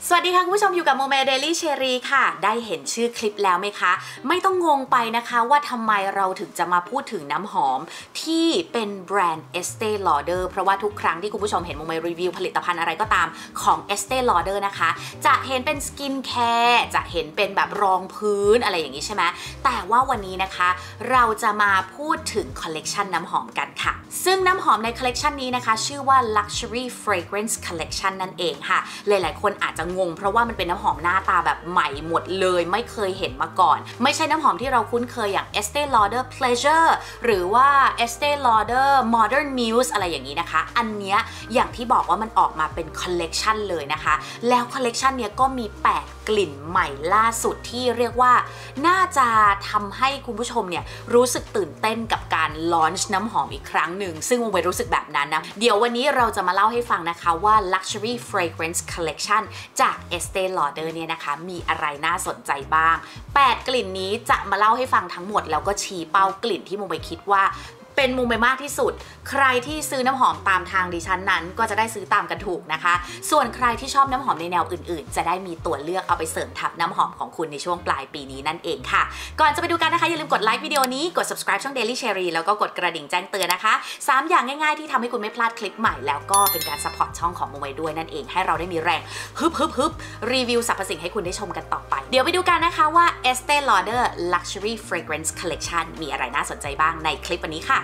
สวัสดีค่ะคุณผู้ชมอยู่กับโมเมเดลี่เชอรี่ค่ะได้เห็นชื่อคลิปแล้วไหมคะไม่ต้องงงไปนะคะว่าทำไมเราถึงจะมาพูดถึงน้ำหอมที่เป็นแบรนด์ Estée Lauder เพราะว่าทุกครั้งที่คุณผู้ชมเห็นโมเมรีวิวผลิตภัณฑ์อะไรก็ตามของ Estée Lauder นะคะจะเห็นเป็นสกินแคร์จะเห็นเป็นแบบรองพื้นอะไรอย่างนี้ใช่ไหมแต่ว่าวันนี้นะคะเราจะมาพูดถึงคอลเลกชันน้ำหอมกันค่ะซึ่งน้ำหอมในคอลเลกชันนี้นะคะชื่อว่า Luxury Fragrance Collection นั่นเองค่ะหลายๆคนอาจจะงงเพราะว่ามันเป็นน้ำหอมหน้าตาแบบใหม่หมดเลยไม่เคยเห็นมาก่อนไม่ใช่น้ำหอมที่เราคุ้นเคยอย่าง Estée Lauder Pleasure หรือว่า Estée Lauder Modern Muse อะไรอย่างนี้นะคะอันเนี้ยอย่างที่บอกว่ามันออกมาเป็นคอลเลกชันเลยนะคะแล้วคอลเลกชันเนี้ยก็มี8กลิ่นใหม่ล่าสุดที่เรียกว่าน่าจะทำให้คุณผู้ชมเนี่ยรู้สึกตื่นเต้นกับการลอนช์น้ำหอมอีกครั้งหนึ่งซึ่งวงเวยรู้สึกแบบนั้นนะเดี๋ยววันนี้เราจะมาเล่าให้ฟังนะคะว่า Luxury Fragrance Collection จาก Estée Lauder เนี่ยนะคะมีอะไรน่าสนใจบ้าง8กลิ่นนี้จะมาเล่าให้ฟังทั้งหมดแล้วก็ชี้เป้ากลิ่นที่โมเวคิดว่าเป็นมุมไปมากที่สุดใครที่ซื้อน้ำหอมตามทางดิฉันนั้นก็จะได้ซื้อตามกันถูกนะคะส่วนใครที่ชอบน้ำหอมในแนวอื่นๆจะได้มีตัวเลือกเอาไปเสริมทับน้ำหอมของคุณในช่วงปลายปีนี้นั่นเองค่ะก่อนจะไปดูกันนะคะอย่าลืมกดไลค์วิดีโอนี้กด subscribe ช่อง Daily Cherry แล้วก็กดกระดิ่งแจ้งเตือนนะคะ3อย่างง่ายๆที่ทำให้คุณไม่พลาดคลิปใหม่แล้วก็เป็นการ support ช่องของโมเมด้วยนั่นเองให้เราได้มีแรงฮึบรีวิวสรรพสิ่งให้คุณได้ชมกันต่อไปเดี๋ยวไปดูกันนะคะว่า Estée Lauder Luxury Fragrance Collection มีอะไรน่าสนใจบ้างในคลิปวันนี้ค่ะ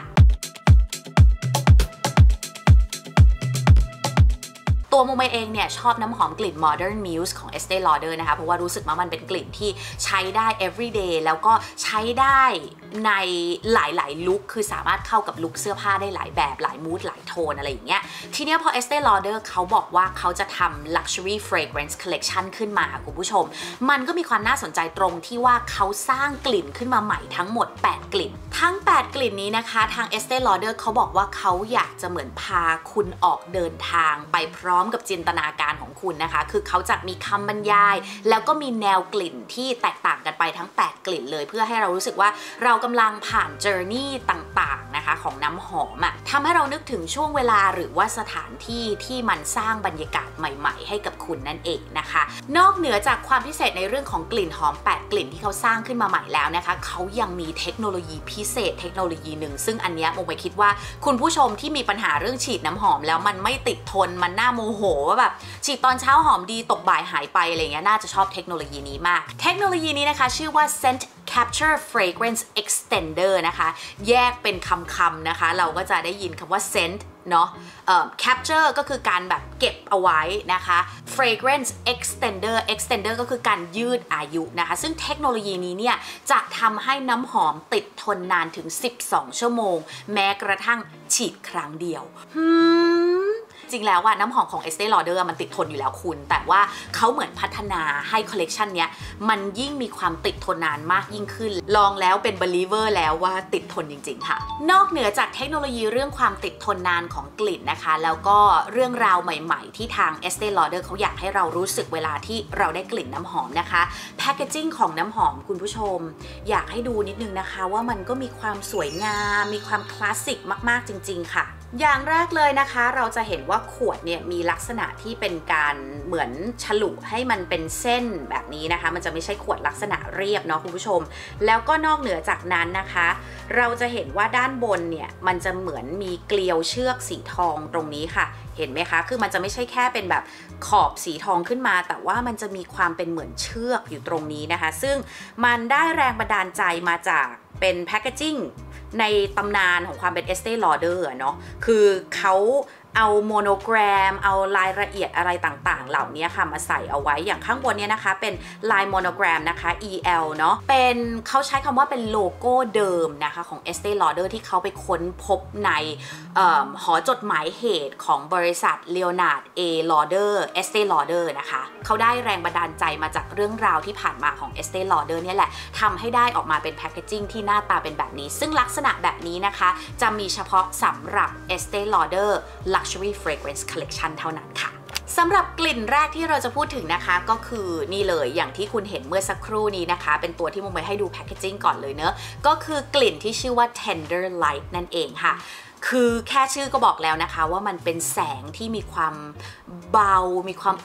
ตัวโมเมเองเนี่ยชอบน้ำหอมกลิ่น Modern Muse ของ Estée Lauder นะคะเพราะว่ารู้สึกว่ามันเป็นกลิ่นที่ใช้ได้ everyday แล้วก็ใช้ได้ในหลายๆลุคคือสามารถเข้ากับลุคเสื้อผ้าได้หลายแบบหลายมูดหลายโทนอะไรอย่างเงี้ยทีเนี้ยพอ Estée Lauder เขาบอกว่าเขาจะทำ Luxury Fragrance Collection ขึ้นมาคุณผู้ชมมันก็มีความน่าสนใจตรงที่ว่าเขาสร้างกลิ่นขึ้นมาใหม่ทั้งหมด8กลิ่นทั้ง8กลิ่นนี้นะคะทาง Estée Lauder เขาบอกว่าเขาอยากจะเหมือนพาคุณออกเดินทางไปพร้อมกับจินตนาการของคุณนะคะคือเขาจะมีคำบรรยายแล้วก็มีแนวกลิ่นที่แตกต่างกันไปทั้ง8กลิ่นเลยเพื่อให้เรารู้สึกว่าเรากำลังผ่านเจอร์นี่ต่างๆนะคะของน้ำหอมทำให้เรานึกถึงช่วงเวลาหรือว่าสถานที่ที่มันสร้างบรรยากาศใหม่ๆให้กับคุณนั่นเองนะคะนอกเหนือจากความพิเศษในเรื่องของกลิ่นหอม8กลิ่นที่เขาสร้างขึ้นมาใหม่แล้วนะคะเขายังมีเทคโนโลยีพิเศษเทคโนโลยีหนึ่งซึ่งอันนี้โมไปคิดว่าคุณผู้ชมที่มีปัญหาเรื่องฉีดน้ำหอมแล้วมันไม่ติดทนมันน่าโมโหว่าแบบฉีดตอนเช้าหอมดีตกบ่ายหายไปอะไรเงี้ยน่าจะชอบเทคโนโลยีนี้มากเทคโนโลยีนี้นะคะชื่อว่า Scent Capture Fragrance Extender นะคะแยกเป็นคำๆนะคะเราก็จะได้ยินคำว่า scent เนาะcapture ก็คือการแบบเก็บเอาไว้นะคะ fragrance extender ก็คือการยืดอายุนะคะซึ่งเทคโนโลยีนี้เนี่ยจะทำให้น้ำหอมติดทนนานถึง12ชั่วโมงแม้กระทั่งฉีดครั้งเดียวจริงแล้วว่าน้ำหอมของ Estée Lauder มันติดทนอยู่แล้วคุณแต่ว่าเขาเหมือนพัฒนาให้คอลเลกชันเนี้ยมันยิ่งมีความติดทนนานมากยิ่งขึ้นลองแล้วเป็น believer แล้วว่าติดทนจริงๆค่ะนอกเหนือจากเทคโนโลยีเรื่องความติดทนนานของกลิ่นนะคะแล้วก็เรื่องราวใหม่ๆที่ทาง Estée Lauder เขาอยากให้เรารู้สึกเวลาที่เราได้กลิ่นน้ำหอมนะคะแพคเกจิ้งของน้ำหอมคุณผู้ชมอยากให้ดูนิดนึงนะคะว่ามันก็มีความสวยงามมีความคลาสสิกมากๆจริงๆค่ะอย่างแรกเลยนะคะเราจะเห็นว่าขวดเนี่ยมีลักษณะที่เป็นการเหมือนฉลุให้มันเป็นเส้นแบบนี้นะคะมันจะไม่ใช่ขวดลักษณะเรียบเนาะคุณผู้ชมแล้วก็นอกเหนือจากนั้นนะคะเราจะเห็นว่าด้านบนเนี่ยมันจะเหมือนมีเกลียวเชือกสีทองตรงนี้ค่ะเห็นไหมคะคือมันจะไม่ใช่แค่เป็นแบบขอบสีทองขึ้นมาแต่ว่ามันจะมีความเป็นเหมือนเชือกอยู่ตรงนี้นะคะซึ่งมันได้แรงบันดาลใจมาจากเป็นแพคเกจิ้งในตำนานของความเป็น Estée Lauder เนาะคือเขาเอาโมโนแกรมเอารายละเอียดอะไรต่างๆเหล่านี้ค่ะมาใส่เอาไว้อย่างข้างบนเนี่ยนะคะเป็นลายโมโนแกรมนะคะ EL เนาะเป็นเขาใช้คำว่าเป็นโลโก้เดิมนะคะของ Estée Lauder ที่เขาไปค้นพบในหอจดหมายเหตุของบริษัท Leonard A. Lauder Estée Lauder นะคะเขาได้แรงบันดาลใจมาจากเรื่องราวที่ผ่านมาของ Estée Lauder เนี่ยแหละทำให้ได้ออกมาเป็นแพคเกจิ้งที่หน้าตาเป็นแบบนี้ซึ่งลักษณะแบบนี้นะคะจะมีเฉพาะสำหรับ Estée Lauder Luxury Fragrance Collection เท่านั้นค่ะสำหรับกลิ่นแรกที่เราจะพูดถึงนะคะก็คือนี่เลยอย่างที่คุณเห็นเมื่อสักครู่นี้นะคะเป็นตัวที่มุมไปให้ดูแพคเกจิ้งก่อนเลยเนอะก็คือกลิ่นที่ชื่อว่า Tender Light นั่นเองค่ะคือแค่ชื่อก็บอกแล้วนะคะว่ามันเป็นแสงที่มีความเบามีความอบ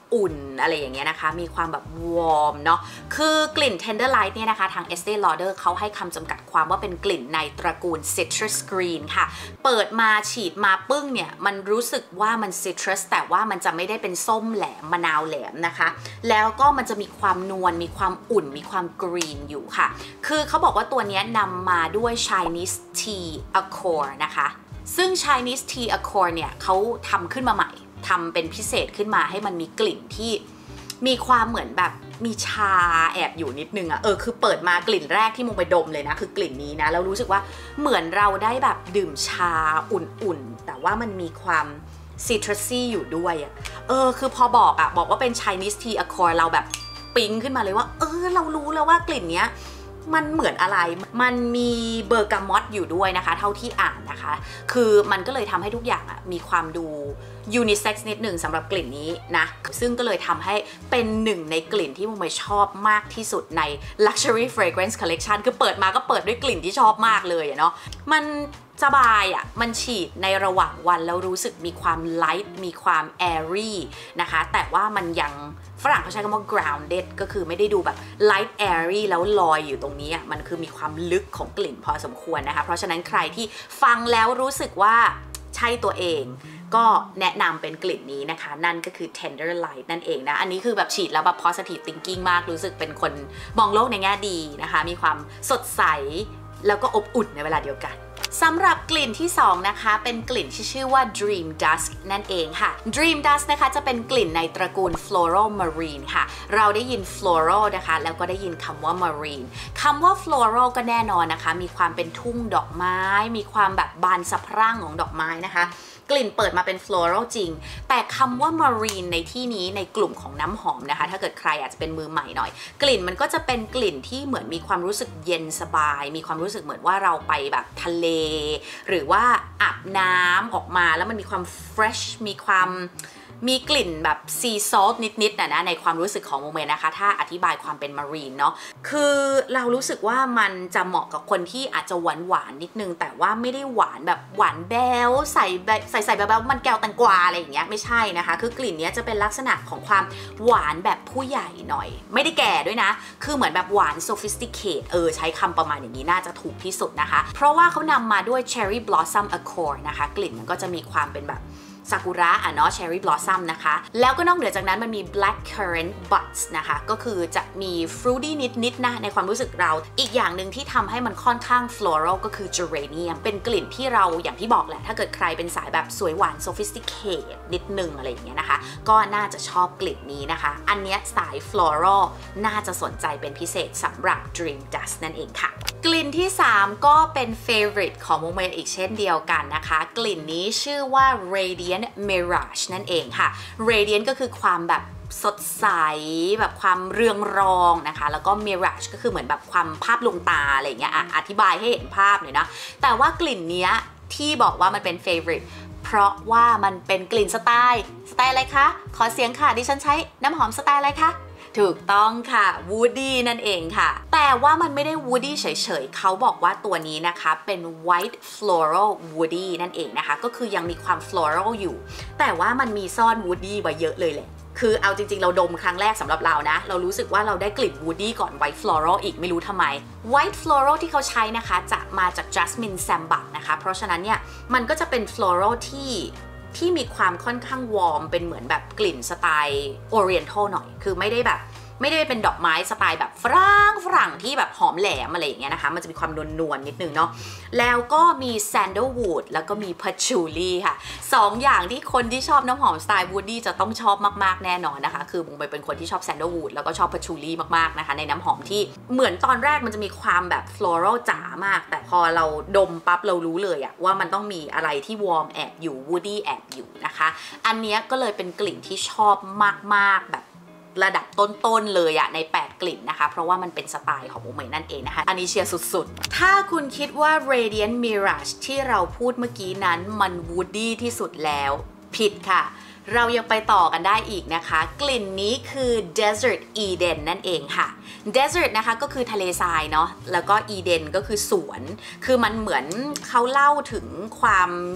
อุ่นอะไรอย่างเงี้ยนะคะมีความแบบวอร์มเนาะคือกลิ่น Tenderlight เนี่ยนะคะทาง Estee Lauder เขาให้คำจำกัดความว่าเป็นกลิ่นในตระกูล Citrus Green ค่ะเปิดมาฉีดมาปึ้งเนี่ยมันรู้สึกว่ามัน Citrus แต่ว่ามันจะไม่ได้เป็นส้มแหลมมะนาวแหลมนะคะแล้วก็มันจะมีความนวลมีความอุ่นมีความกรีนอยู่ค่ะคือเขาบอกว่าตัวนี้นำมาด้วย Chinese Tea Accord นะคะซึ่ง Chinese Tea Accord เนี่ยเขาทำขึ้นมาใหม่ทำเป็นพิเศษขึ้นมาให้มันมีกลิ่นที่มีความเหมือนแบบมีชาแอบอยู่นิดนึงอะคือเปิดมากลิ่นแรกที่มุงไปดมเลยนะคือกลิ่นนี้นะแล้วรู้สึกว่าเหมือนเราได้แบบดื่มชาอุ่นๆแต่ว่ามันมีความซิตรัสซี่อยู่ด้วยอะคือพอบอกว่าเป็น Chinese Tea Accord เราแบบปิ๊งขึ้นมาเลยว่าเรารู้แล้วว่ากลิ่นเนี้ยมันเหมือนอะไรมันมีเบอร์กามอตอยู่ด้วยนะคะเท่าที่อ่านนะคะคือมันก็เลยทำให้ทุกอย่างมีความดูยูนิเซ็กซ์นิดหนึ่งสำหรับกลิ่นนี้นะซึ่งก็เลยทำให้เป็นหนึ่งในกลิ่นที่มุมชอบมากที่สุดใน Luxury Fragrance Collection คือเปิดมาก็เปิดด้วยกลิ่นที่ชอบมากเลยเนาะมันสบายมันฉีดในระหว่างวันแล้วรู้สึกมีความไลท์มีความแอรี่นะคะแต่ว่ามันยังฝรั่งเขาใช้คำว่า grounded ก็คือไม่ได้ดูแบบ light airy แล้วลอยอยู่ตรงนี้มันคือมีความลึกของกลิ่นพอสมควรนะคะเพราะฉะนั้นใครที่ฟังแล้วรู้สึกว่าใช่ตัวเองก็แนะนำเป็นกลิ่นนี้นะคะนั่นก็คือ Tenderlight นั่นเองนะอันนี้คือแบบฉีดแล้วแบบ positive thinking มากรู้สึกเป็นคนมองโลกในแง่ดีนะคะมีความสดใสแล้วก็อบอุ่นในเวลาเดียวกันสำหรับกลิ่นที่2นะคะเป็นกลิ่นที่ชื่อว่า Dream Dusk นั่นเองค่ะ Dream Dusk นะคะจะเป็นกลิ่นในตระกูล Floral Marine ค่ะเราได้ยิน Floral นะคะแล้วก็ได้ยินคำว่า Marine คำว่า Floral ก็แน่นอนนะคะมีความเป็นทุ่งดอกไม้มีความแบบบานสะพรั่งของดอกไม้นะคะกลิ่นเปิดมาเป็น floral จริงแต่คำว่า marine ในที่นี้ในกลุ่มของน้ำหอมนะคะถ้าเกิดใครอาจจะเป็นมือใหม่หน่อยกลิ่นมันก็จะเป็นกลิ่นที่เหมือนมีความรู้สึกเย็นสบายมีความรู้สึกเหมือนว่าเราไปแบบทะเลหรือว่าอาบน้ำออกมาแล้วมันมีความ fresh มีกลิ่นแบบซีซอลต์นิดๆนะในความรู้สึกของโมเมนะคะถ้าอธิบายความเป็นมารีนเนาะคือเรารู้สึกว่ามันจะเหมาะกับคนที่อาจจะหวานนิดนึงแต่ว่าไม่ได้หวานแบบหวานแบ๊วใส่แบบมันแก้วแตงกวาอะไรอย่างเงี้ยไม่ใช่นะคะคือกลิ่นนี้จะเป็นลักษณะของความหวานแบบผู้ใหญ่หน่อยไม่ได้แก่ด้วยนะคือเหมือนแบบหวาน sophisticate ใช้คำประมาณอย่างนี้น่าจะถูกที่สุดนะคะเพราะว่าเขานำมาด้วย Cherry Blossom Accord นะคะกลิ่นมันก็จะมีความเป็นแบบซากุระเนาะ Cherry Blossom นะคะแล้วก็นอกเหนือจากนั้นมันมี Black Currant Buds นะคะก็คือจะมี fruity นิดนะในความรู้สึกเราอีกอย่างหนึ่งที่ทำให้มันค่อนข้าง floral ก็คือ Geranium เป็นกลิ่นที่เราอย่างที่บอกแหละถ้าเกิดใครเป็นสายแบบสวยหวาน sophisticate นิดนึงอะไรอย่างเงี้ยนะคะก็น่าจะชอบกลิ่นนี้นะคะอันเนี้ยสาย floral น่าจะสนใจเป็นพิเศษสำหรับ Dream Dust นั่นเองค่ะกลิ่นที่3ก็เป็น favorite ของโมเมอีกเช่นเดียวกันนะคะกลิ่นนี้ชื่อว่า Radiant Mirage นั่นเองค่ะ Radiant ก็คือความแบบสดใสแบบความเรืองรองนะคะแล้วก็ Mirage ก็คือเหมือนแบบความภาพลวงตาอะไรอย่างเงี้ยอธิบายให้เห็นภาพหน่อยนะแต่ว่ากลิ่นเนี้ยที่บอกว่ามันเป็น favorite เพราะว่ามันเป็นกลิ่นสไตล์อะไรคะขอเสียงค่ะดิฉันใช้น้ำหอมสไตล์อะไรคะถูกต้องค่ะ Woody นั่นเองค่ะแต่ว่ามันไม่ได้ Woody เฉยๆเขาบอกว่าตัวนี้นะคะเป็น White Floral Woody นั่นเองนะคะก็คือยังมีความ Floral อยู่แต่ว่ามันมีซ่อน Woody ไว้เยอะเลยแหละคือเอาจริงๆเราดมครั้งแรกสำหรับเรานะเรารู้สึกว่าเราได้กลิ่น Woody ก่อน White Floral อีกไม่รู้ทำไม White Floral ที่เขาใช้นะคะจะมาจาก Jasmine Sambac นะคะเพราะฉะนั้นเนี่ยมันก็จะเป็น Floral ที่มีความค่อนข้างวอร์มเป็นเหมือนแบบกลิ่นสไตล์ Oriental หน่อยคือไม่ได้เป็นดอกไม้สไตล์แบบฝรั่งที่แบบหอมแหลมอะไรอย่างเงี้ยนะคะมันจะมีความนวลนิดนึงเนาะแล้วก็มี Sandalwood แล้วก็มี Patchouli ค่ะ2อย่างที่คนที่ชอบน้ำหอมสไตล์ Woody จะต้องชอบมากๆแน่นอนนะคะคือมุงเป็นคนที่ชอบ Sandalwood แล้วก็ชอบ Patchouli มากๆนะคะในน้ำหอมที่เหมือนตอนแรกมันจะมีความแบบ floral จ๋ามากแต่พอเราดมปั๊บเรารู้เลยว่ามันต้องมีอะไรที่วอร์มแอบอยู่ Woody แอบอยู่นะคะอันนี้ก็เลยเป็นกลิ่นที่ชอบมากๆแบบระดับต้นๆเลยใน8กลิ่นนะคะเพราะว่ามันเป็นสไตล์ของโมเมนั่นเองนะคะอันนี้เชียร์สุดๆถ้าคุณคิดว่า Radiant Mirage ที่เราพูดเมื่อกี้นั้นมัน Woody ที่สุดแล้วผิดค่ะเรายังไปต่อกันได้อีกนะคะกลิ่นนี้คือ Desert Eden นั่นเองค่ะ Desert นะคะก็คือทะเลทรายเนาะแล้วก็ Eden ก็คือสวนคือมันเหมือนเขาเล่าถึงความ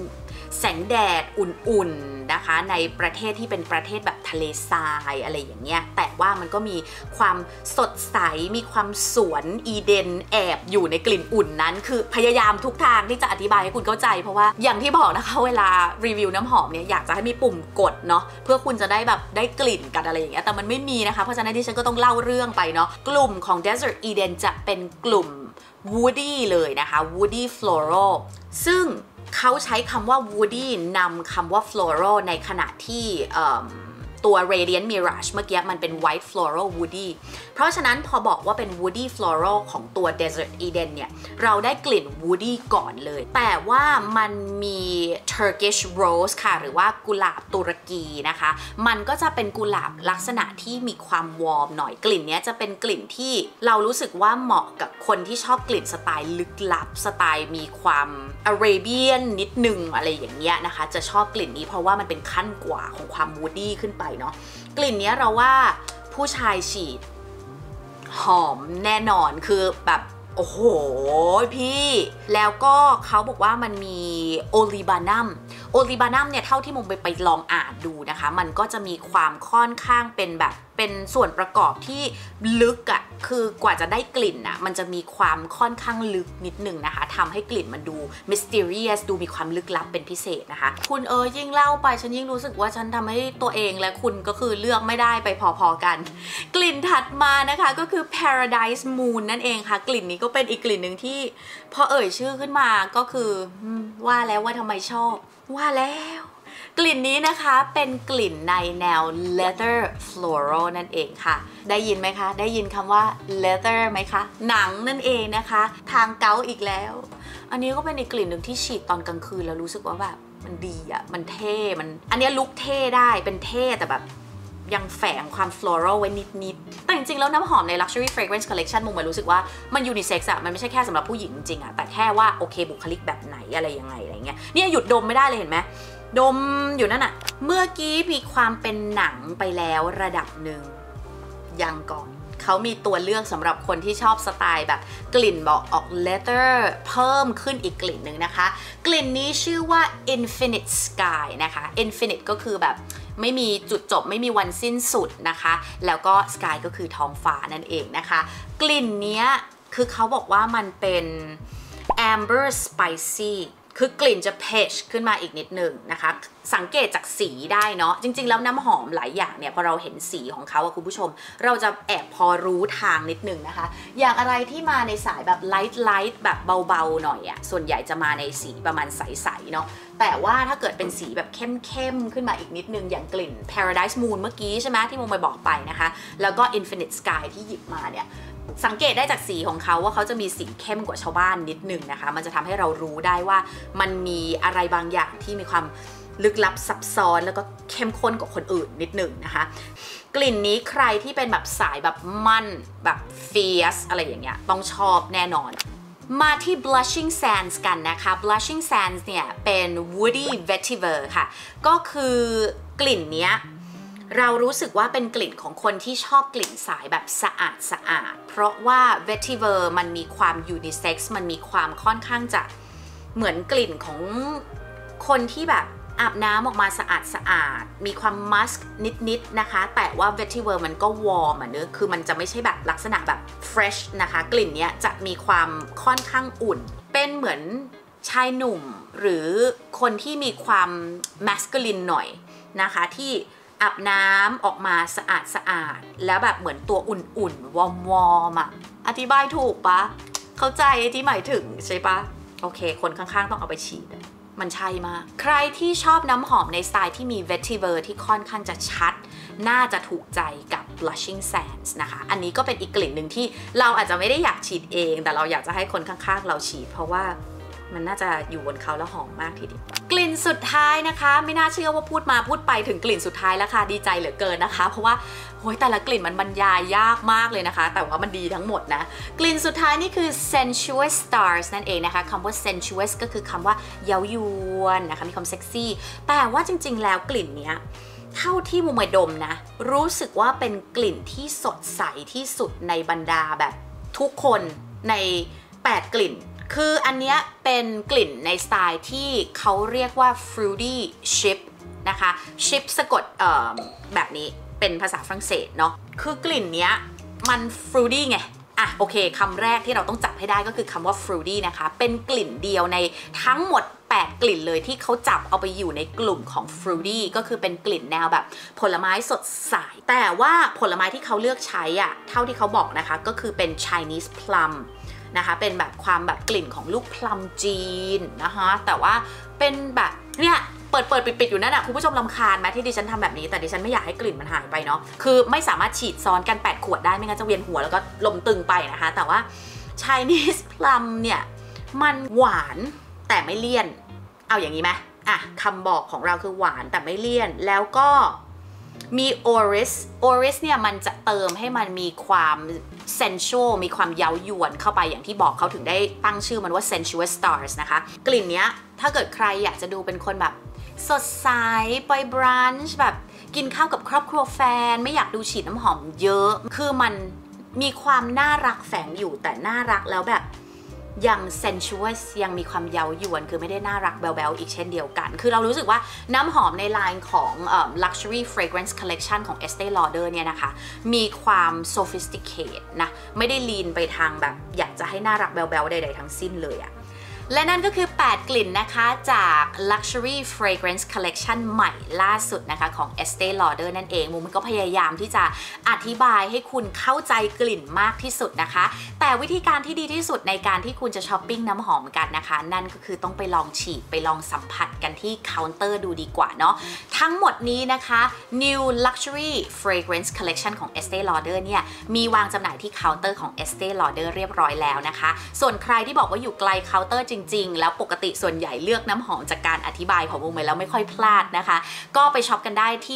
แสงแดดอุ่นๆนะคะในประเทศที่เป็นประเทศแบบทะเลทรายอะไรอย่างเงี้ยแต่ว่ามันก็มีความสดใสมีความสวนอีเดนแอบอยู่ในกลิ่นอุ่นนั้นคือพยายามทุกทางที่จะอธิบายให้คุณเข้าใจเพราะว่าอย่างที่บอกนะคะเวลารีวิวน้ำหอมเนี่ยอยากจะให้มีปุ่มกดเนาะเพื่อคุณจะได้แบบได้กลิ่นกันอะไรอย่างเงี้ยแต่มันไม่มีนะคะเพราะฉะนั้นที่ฉันก็ต้องเล่าเรื่องไปเนาะกลุ่มของ Desert Eden จะเป็นกลุ่ม Woody เลยนะคะ Woody Floral ซึ่งเขาใช้คำว่า Woody นำคำว่า Floral ในขณะที่ตัว Radiant Mirage เมื่อกี้มันเป็น White Floral Woody เพราะฉะนั้นพอบอกว่าเป็น Woody Floral ของตัว Desert Eden เนี่ยเราได้กลิ่น Woody ก่อนเลยแต่ว่ามันมี Turkish Rose ค่ะหรือว่ากุหลาบตุรกีนะคะมันก็จะเป็นกุหลาบลักษณะที่มีความวอร์มหน่อยกลิ่นนี้จะเป็นกลิ่นที่เรารู้สึกว่าเหมาะกับคนที่ชอบกลิ่นสไตล์ลึกลับสไตล์มีความ Arabian นิดนึงอะไรอย่างเงี้ยนะคะจะชอบกลิ่นนี้เพราะว่ามันเป็นขั้นกว่าของความ Woody ขึ้นไปเนาะกลิ่นนี้เราว่าผู้ชายฉีดหอมแน่นอนคือแบบโอ้โหพี่แล้วก็เขาบอกว่ามันมีโอลิบานัมเนี่ยเท่าที่มุมไปลองอ่านดูนะคะมันก็จะมีความค่อนข้างเป็นแบบเป็นส่วนประกอบที่ลึกอะคือกว่าจะได้กลิ่นอะมันจะมีความค่อนข้างลึกนิดนึงนะคะทำให้กลิ่นมันดู mysterious ดูมีความลึกลับเป็นพิเศษนะคะคุณยิ่งเล่าไปฉันยิ่งรู้สึกว่าฉันทำให้ตัวเองและคุณก็คือเลือกไม่ได้ไปพอๆกันกลิ่นถัดมานะคะก็คือ Paradise Moon นั่นเองค่ะกลิ่นนี้ก็เป็นอีกกลิ่นหนึ่งที่พอชื่อขึ้นมาก็คือว่าแล้วว่าทำไมชอบว่าแล้วกลิ่นนี้นะคะเป็นกลิ่นในแนว leather floral นั่นเองค่ะได้ยินไหมคะได้ยินคำว่า leather ไหมคะหนังนั่นเองนะคะทางเกาอีกแล้วอันนี้ก็เป็นอีกกลิ่นหนึ่งที่ฉีดตอนกลางคืนแล้วรู้สึกว่าแบบมันดีอะมันเท่มันอันนี้ลุคเท่ได้เป็นเท่แต่แบบยังแฝงความ floral ไว้นิดๆแต่จริงๆแล้วน้ำหอมใน luxury fragrance collection มุมมันรู้สึกว่ามัน unisex อะมันไม่ใช่แค่สำหรับผู้หญิงจริงอะแต่แค่ว่าโอเคบุคลิกแบบไหนอะไรยังไงอะไรเงี้ยเนี่ยหยุดดมไม่ได้เลยเห็นไหมดมอยู่นั่นอะเมื่อกี้มีความเป็นหนังไปแล้วระดับหนึ่งยังก่อนเขามีตัวเลือกสำหรับคนที่ชอบสไตล์แบบกลิ่นบอกออก leather เพิ่มขึ้นอีกกลิ่นหนึ่งนะคะกลิ่นนี้ชื่อว่า Infinite Sky นะคะ Infinite ก็คือแบบไม่มีจุดจบไม่มีวันสิ้นสุดนะคะแล้วก็ Sky ก็คือท้องฟ้านั่นเองนะคะกลิ่นนี้คือเขาบอกว่ามันเป็น Amber Spicyคือกลิ่นจะเพชขึ้นมาอีกนิดหนึ่งนะคะสังเกตจากสีได้เนาะจริงๆแล้วน้ำหอมหลายอย่างเนี่ยพอเราเห็นสีของเขาคุณผู้ชมเราจะแอบพอรู้ทางนิดนึงนะคะอย่างอะไรที่มาในสายแบบไลท์แบบเบาๆหน่อยอะส่วนใหญ่จะมาในสีประมาณใสๆเนาะแต่ว่าถ้าเกิดเป็นสีแบบเข้มๆขึ้นมาอีกนิดนึงอย่างกลิ่น Paradise Moon เมื่อกี้ใช่ไหมที่มุมไปบอกไปนะคะแล้วก็ Infinite Sky ที่หยิบมาเนี่ยสังเกตได้จากสีของเขาว่าเขาจะมีสีเข้มกว่าชาวบ้านนิดนึงนะคะมันจะทำให้เรารู้ได้ว่ามันมีอะไรบางอย่างที่มีความลึกลับซับซ้อนแล้วก็เข้มข้นกว่าคนอื่นนิดนึงนะคะกลิ่นนี้ใครที่เป็นแบบสายแบบมั่นแบบเฟียสอะไรอย่างเงี้ยต้องชอบแน่นอนมาที่ Blushing Sands กันนะคะ Blushing Sands เนี่ยเป็น Woody Vetiver ค่ะก็คือกลิ่นเนี้ยเรารู้สึกว่าเป็นกลิ่นของคนที่ชอบกลิ่นสายแบบสะอาดเพราะว่า Vetiver มันมีความ unisex มันมีความค่อนข้างจะเหมือนกลิ่นของคนที่แบบอาบน้ำออกมาสะอาดมีความมัสก์นิดนะคะแต่ว่า Vetiver มันก็วอร์มเนอะคือมันจะไม่ใช่แบบลักษณะแบบ fresh นะคะกลิ่นนี้จะมีความค่อนข้างอุ่นเป็นเหมือนชายหนุ่มหรือคนที่มีความ masculine หน่อยนะคะที่อาบน้ำออกมาสะอาดแล้วแบบเหมือนตัวอุ่นๆวอร์มๆอ่ะอธิบายถูกปะเข้าใจที่หมายถึงใช่ปะโอเคคนข้างๆต้องเอาไปฉีดมันใช่มากใครที่ชอบน้ำหอมในสไตล์ที่มี Vetiver ที่ค่อนข้างจะชัดน่าจะถูกใจกับ Blushing Sands นะคะอันนี้ก็เป็นอีกกลิ่นหนึ่งที่เราอาจจะไม่ได้อยากฉีดเองแต่เราอยากจะให้คนข้างๆเราฉีดเพราะว่ามันน่าจะอยู่บนเขาแล้วหอมมากทีเดียวกลิ่นสุดท้ายนะคะไม่น่าเชื่อว่าพูดไปถึงกลิ่นสุดท้ายแล้วค่ะดีใจเหลือเกินนะคะเพราะว่าโอ้ยแต่ละกลิ่นมันบรรยายยากมากเลยนะคะแต่ว่ามันดีทั้งหมดนะกลิ่นสุดท้ายนี่คือ Sensuous Stars นั่นเองนะคะคำว่า Sensuous ก็คือคำว่าเย้ายวนนะคะมีความเซ็กซี่แต่ว่าจริงๆแล้วกลิ่นเนี้ยเท่าที่มุมดมนะรู้สึกว่าเป็นกลิ่นที่สดใสที่สุดในบรรดาแบบทุกคนใน8กลิ่นคืออันเนี้ยเป็นกลิ่นในสไตล์ที่เขาเรียกว่า fruity chip นะคะ chip สะกดแบบนี้เป็นภาษาฝรั่งเศสเนาะคือกลิ่นเนี้ยมัน fruity ไงอ่ะโอเคคำแรกที่เราต้องจับให้ได้ก็คือคำว่า fruity นะคะเป็นกลิ่นเดียวในทั้งหมด8กลิ่นเลยที่เขาจับเอาไปอยู่ในกลุ่มของ fruity ก็คือเป็นกลิ่นแนวแบบผลไม้สดใสแต่ว่าผลไม้ที่เขาเลือกใช้อ่ะเท่าที่เขาบอกนะคะก็คือเป็น Chinese plum นะคะเป็นแบบความแบบกลิ่นของลูกพลัมจีนนะคะแต่ว่าเป็นแบบเนี่ยเปิดปิดอยู่นั่นแหะคุณผู้ชมรำคาญไหมที่ดิฉันทำแบบนี้แต่ดิฉันไม่อยากให้กลิ่นมันหายไปเนาะคือไม่สามารถฉีดซ้อนกัน8ขวดได้ไม่งั้นจะเวียนหัวแล้วก็ลมตึงไปนะคะแต่ว่า Chinese plum เนี่ยมันหวานแต่ไม่เลี่ยนเอาอย่างนี้ไหมอ่ะคำบอกของเราคือหวานแต่ไม่เลี่ยนแล้วก็มี oris เนี่ยมันจะเติมให้มันมีความ sensual มีความเย้ายวนเข้าไปอย่างที่บอกเขาถึงได้ตั้งชื่อมันว่า sensuous stars นะคะกลิ่นเนี้ยถ้าเกิดใครอยากจะดูเป็นคนแบบสดใสไปบรันช์แบบกินข้าวกับครอบครัวแฟนไม่อยากดูฉีดน้ำหอมเยอะคือมันมีความน่ารักแฝงอยู่แต่น่ารักแล้วแบบยัง sensuous ยังมีความเย้ายวนคือไม่ได้น่ารักแบ๊วๆอีกเช่นเดียวกันคือเรารู้สึกว่าน้ำหอมในไลน์ของluxury fragrance collection ของ Estée Lauder เนี่ยนะคะมีความ sophisticated นะไม่ได้ลีนไปทางแบบอยากจะให้น่ารักแบ๊วๆใดๆทั้งสิ้นเลยอะและนั่นก็คือ8กลิ่นนะคะจาก Luxury Fragrance Collection ใหม่ล่าสุดนะคะของ Estée Lauder นั่นเองมุมก็พยายามที่จะอธิบายให้คุณเข้าใจกลิ่นมากที่สุดนะคะแต่วิธีการที่ดีที่สุดในการที่คุณจะช้อปปิ้งน้ำหอมกันนะคะนั่นก็คือต้องไปลองฉีดไปลองสัมผัสกันที่เคาน์เตอร์ดูดีกว่าเนาะทั้งหมดนี้นะคะ New Luxury Fragrance Collection ของ Estée Lauder เนี่ยมีวางจำหน่ายที่เคาน์เตอร์ของ Estée Lauder เรียบร้อยแล้วนะคะส่วนใครที่บอกว่าอยู่ไกลเคาน์เตอร์จริงแล้วปกติส่วนใหญ่เลือกน้ำหอมจากการอธิบายของมุมแล้วไม่ค่อยพลาดนะคะก็ไปช็อปกันได้ที่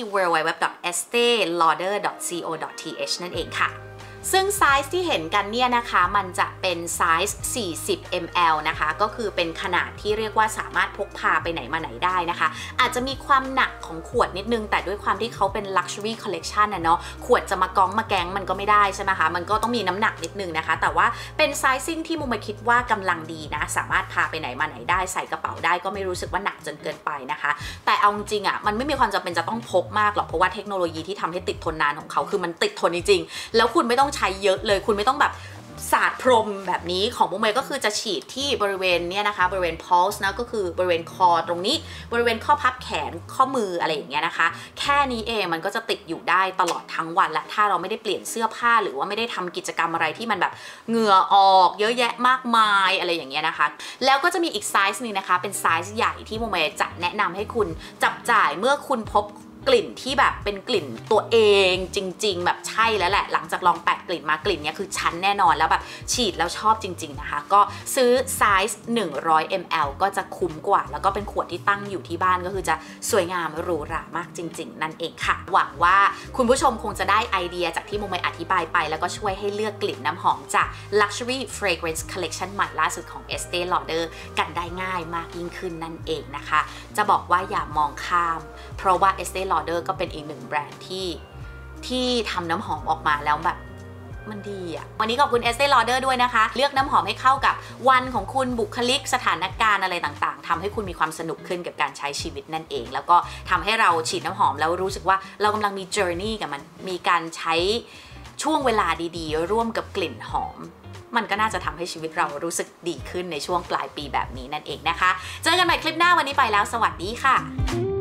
www.esteelauder.co.th นั่นเองค่ะซึ่งไซส์ที่เห็นกันเนี่ยนะคะมันจะเป็นไซส์40 ml นะคะก็คือเป็นขนาดที่เรียกว่าสามารถพกพาไปไหนมาไหนได้นะคะอาจจะมีความหนักของขวดนิดนึงแต่ด้วยความที่เขาเป็น luxury collection นะเนาะขวดจะมาก้องมาแก๊งมันก็ไม่ได้ใช่ไหมคะมันก็ต้องมีน้ำหนักนิดนึงนะคะแต่ว่าเป็นไซซิ่งที่มุมคิดว่ากำลังดีนะสามารถพาไปไหนมาไหนได้ใส่กระเป๋าได้ก็ไม่รู้สึกว่าหนักจนเกินไปนะคะแต่เอาจริงอ่ะมันไม่มีความจำเป็นจะต้องพกมากหรอกเพราะว่าเทคโนโลยีที่ทำให้ติดทนนานของเขาคือมันติดทนจริงๆแล้วคุณไม่ต้องใช้เยอะเลยคุณไม่ต้องแบบสาดพรมแบบนี้ของมุมเมย์ก็คือจะฉีดที่บริเวณเนี่ยนะคะบริเวณ pulse นะก็คือบริเวณคอตรงนี้บริเวณข้อพับแขนข้อมืออะไรอย่างเงี้ยนะคะแค่นี้เองมันก็จะติดอยู่ได้ตลอดทั้งวันและถ้าเราไม่ได้เปลี่ยนเสื้อผ้าหรือว่าไม่ได้ทำกิจกรรมอะไรที่มันแบบเหงื่อออกเยอะแยะมากมายอะไรอย่างเงี้ยนะคะแล้วก็จะมีอีกไซส์นึงนะคะเป็นไซส์ใหญ่ที่มุมเมย์จะแนะนำให้คุณจับจ่ายเมื่อคุณพบกลิ่นที่แบบเป็นกลิ่นตัวเองจริงๆแบบใช่แล้วแหละหลังจากลอง8กลิ่นมากลิ่นเนี้ยคือชั้นแน่นอนแล้วแบบฉีดแล้วชอบจริงๆนะคะก็ซื้อไซส์100 ml ก็จะคุ้มกว่าแล้วก็เป็นขวดที่ตั้งอยู่ที่บ้านก็คือจะสวยงามหรูหรามากจริงๆนั่นเองค่ะหวังว่าคุณผู้ชมคงจะได้ไอเดียจากที่มุมไปอธิบายไปแล้วก็ช่วยให้เลือกกลิ่นน้ำหอมจาก Luxury Fragrance Collection ใหม่ล่าสุดของ Estée Lauder กันได้ง่ายมากยิ่งขึ้นนั่นเองนะคะจะบอกว่าอย่ามองข้ามเพราะว่า Estée Lauder ก็เป็นอีกหนึ่งแบรนด์ที่ทำน้ำหอมออกมาแล้วแบบมันดีอะวันนี้ขอบคุณ Estée Lauder ด้วยนะคะเลือกน้ำหอมให้เข้ากับวันของคุณบุคลิกสถานการณ์อะไรต่างๆทำให้คุณมีความสนุกขึ้นกับการใช้ชีวิตนั่นเองแล้วก็ทำให้เราฉีดน้ำหอมแล้วรู้สึกว่าเรากำลังมี journey กับมันมีการใช้ช่วงเวลาดีๆร่วมกับกลิ่นหอมมันก็น่าจะทำให้ชีวิตเรารู้สึกดีขึ้นในช่วงปลายปีแบบนี้นั่นเองนะคะเจอกันใหม่คลิปหน้าวันนี้ไปแล้วสวัสดีค่ะ